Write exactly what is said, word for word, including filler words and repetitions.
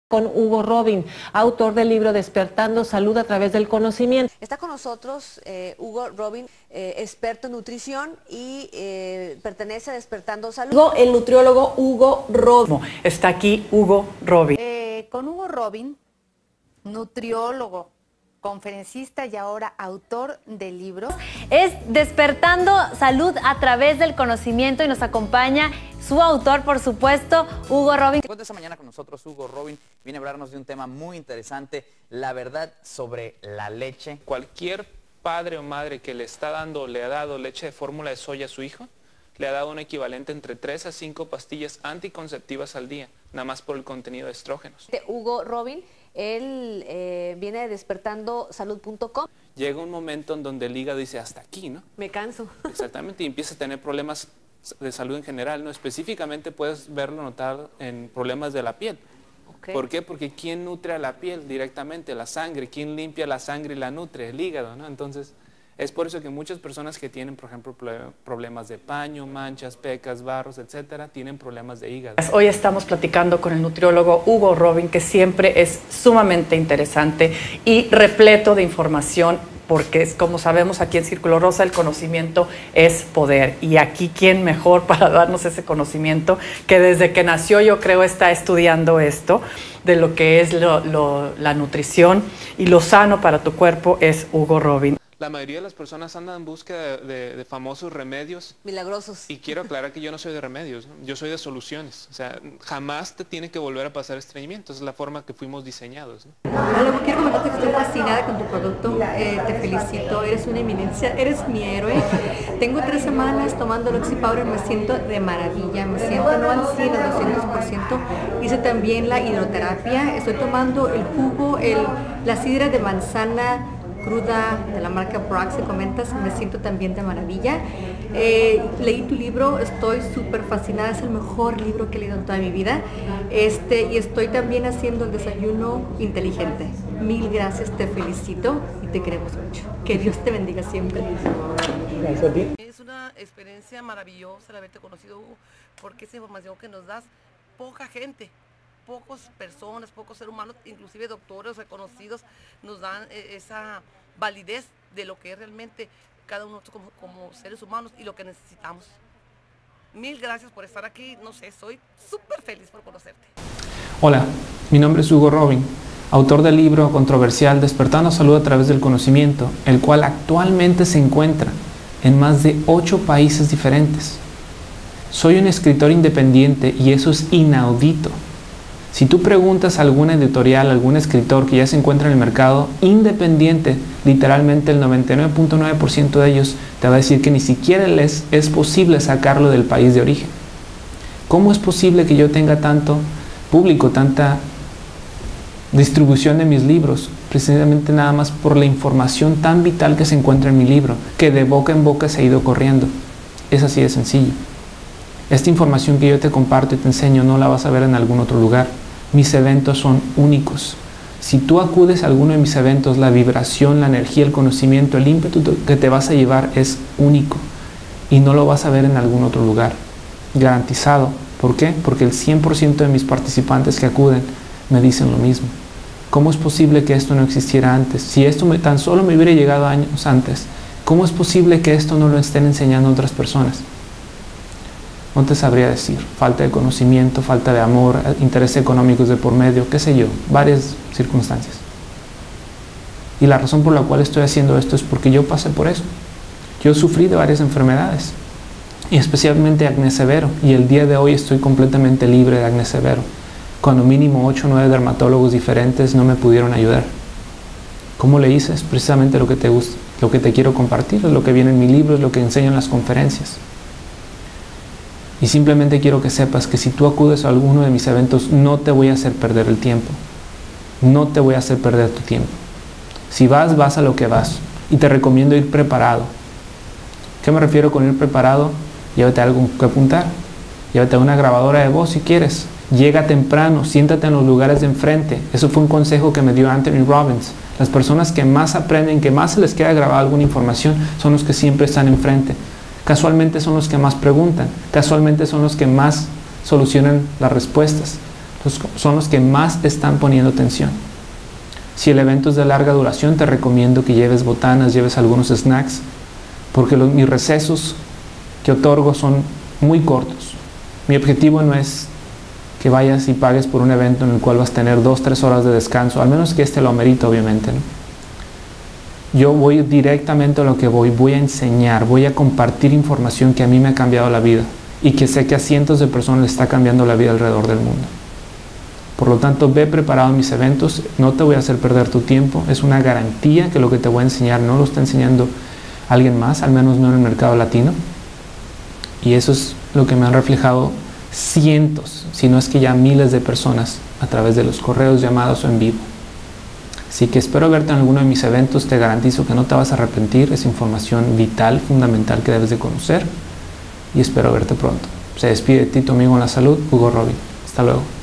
Con Hugo Robin, autor del libro Despertando Salud a través del conocimiento. Está con nosotros eh, Hugo Robin, eh, experto en nutrición y eh, pertenece a Despertando Salud. El nutriólogo Hugo Robin. Está aquí Hugo Robin. Eh, con Hugo Robin, nutriólogo, conferencista y ahora autor del libro. Es Despertando Salud a través del conocimiento y nos acompaña su autor, por supuesto, Hugo Robin. Encuentra esta mañana con nosotros Hugo Robin, viene a hablarnos de un tema muy interesante, la verdad sobre la leche. Cualquier padre o madre que le está dando, le ha dado leche de fórmula de soya a su hijo, le ha dado un equivalente entre tres a cinco pastillas anticonceptivas al día, nada más por el contenido de estrógenos. Hugo Robin, él eh, viene de despertando salud punto com. Llega un momento en donde el hígado dice hasta aquí, ¿no? Me canso. Exactamente, y empieza a tener problemas de salud en general, ¿no? Específicamente puedes verlo, notar en problemas de la piel. Okay. ¿Por qué? Porque ¿quién nutre a la piel directamente? La sangre. ¿Quién limpia la sangre y la nutre? El hígado, ¿no? Entonces, es por eso que muchas personas que tienen, por ejemplo, problemas de paño, manchas, pecas, barros, etcétera, tienen problemas de hígado. Hoy estamos platicando con el nutriólogo Hugo Robin, que siempre es sumamente interesante y repleto de información, porque es, como sabemos aquí en Círculo Rosa, el conocimiento es poder. Y aquí, ¿quién mejor para darnos ese conocimiento? Que desde que nació, yo creo, está estudiando esto, de lo que es lo, lo, la nutrición y lo sano para tu cuerpo, es Hugo Robin. La mayoría de las personas andan en búsqueda de, de, de famosos remedios. Milagrosos. Y quiero aclarar que yo no soy de remedios, ¿no? Yo soy de soluciones. O sea, jamás te tiene que volver a pasar estreñimiento. Esa es la forma que fuimos diseñados, ¿no? Hola, quiero comentarte que estoy fascinada con tu producto. Eh, te felicito, eres una eminencia, eres mi héroe. Tengo tres semanas tomando el Oxy Powder, me siento de maravilla, me siento no al cien, al doscientos por ciento. Hice también la hidroterapia, estoy tomando el jugo, el, la sidra de manzana cruda de la marca Brock, se comentas, me siento también de maravilla. Eh, leí tu libro, estoy súper fascinada, es el mejor libro que he leído en toda mi vida. Este, y estoy también haciendo el desayuno inteligente. Mil gracias, te felicito y te queremos mucho. Que Dios te bendiga siempre. Gracias a ti. Es una experiencia maravillosa el haberte conocido, Hugo, porque esa información que nos das, poca gente, pocas personas, pocos seres humanos, inclusive doctores reconocidos, nos dan eh, esa validez de lo que es realmente cada uno como, como seres humanos y lo que necesitamos. Mil gracias por estar aquí, no sé, soy súper feliz por conocerte. Hola, mi nombre es Hugo Robin, autor del libro controversial Despertando Salud a través del conocimiento, el cual actualmente se encuentra en más de ocho países diferentes. Soy un escritor independiente y eso es inaudito. Si tú preguntas a alguna editorial, a algún escritor que ya se encuentra en el mercado independiente, literalmente el noventa y nueve punto nueve por ciento de ellos te va a decir que ni siquiera les es posible sacarlo del país de origen. ¿Cómo es posible que yo tenga tanto público, tanta distribución de mis libros? Precisamente nada más por la información tan vital que se encuentra en mi libro, que de boca en boca se ha ido corriendo. Es así de sencillo. Esta información que yo te comparto y te enseño no la vas a ver en algún otro lugar. Mis eventos son únicos. Si tú acudes a alguno de mis eventos, la vibración, la energía, el conocimiento, el ímpetu que te vas a llevar es único y no lo vas a ver en algún otro lugar. Garantizado. ¿Por qué? Porque el cien por ciento de mis participantes que acuden me dicen lo mismo. ¿Cómo es posible que esto no existiera antes? Si esto me, tan solo me hubiera llegado años antes, ¿cómo es posible que esto no lo estén enseñando a otras personas? No te sabría decir, falta de conocimiento, falta de amor, intereses económicos de por medio, qué sé yo, varias circunstancias. Y la razón por la cual estoy haciendo esto es porque yo pasé por eso. Yo sufrí de varias enfermedades, y especialmente acné severo, y el día de hoy estoy completamente libre de acné severo, cuando mínimo ocho o nueve dermatólogos diferentes no me pudieron ayudar. ¿Cómo le hice? Es precisamente lo que te gusta, lo que te quiero compartir, es lo que viene en mi libro, es lo que enseño en las conferencias. Y simplemente quiero que sepas que si tú acudes a alguno de mis eventos, no te voy a hacer perder el tiempo. No te voy a hacer perder tu tiempo. Si vas, vas a lo que vas. Y te recomiendo ir preparado. ¿Qué me refiero con ir preparado? Llévate algo que apuntar. Llévate una grabadora de voz si quieres. Llega temprano, siéntate en los lugares de enfrente. Eso fue un consejo que me dio Anthony Robbins. Las personas que más aprenden, que más se les queda grabada alguna información, son los que siempre están enfrente. Casualmente son los que más preguntan, casualmente son los que más solucionan las respuestas. Entonces, son los que más están poniendo atención. Si el evento es de larga duración, te recomiendo que lleves botanas, lleves algunos snacks, porque los, mis recesos que otorgo son muy cortos. Mi objetivo no es que vayas y pagues por un evento en el cual vas a tener dos, tres horas de descanso, al menos que este lo amerita, obviamente, ¿no? Yo voy directamente a lo que voy, voy a enseñar, voy a compartir información que a mí me ha cambiado la vida y que sé que a cientos de personas les está cambiando la vida alrededor del mundo. Por lo tanto, ve preparado a mis eventos, no te voy a hacer perder tu tiempo, es una garantía que lo que te voy a enseñar no lo está enseñando alguien más, al menos no en el mercado latino. Y eso es lo que me han reflejado cientos, si no es que ya miles de personas a través de los correos, llamados o en vivo. Así que espero verte en alguno de mis eventos, te garantizo que no te vas a arrepentir, es información vital, fundamental que debes de conocer y espero verte pronto. Se despide de ti tu amigo en la salud, Hugo Robin. Hasta luego.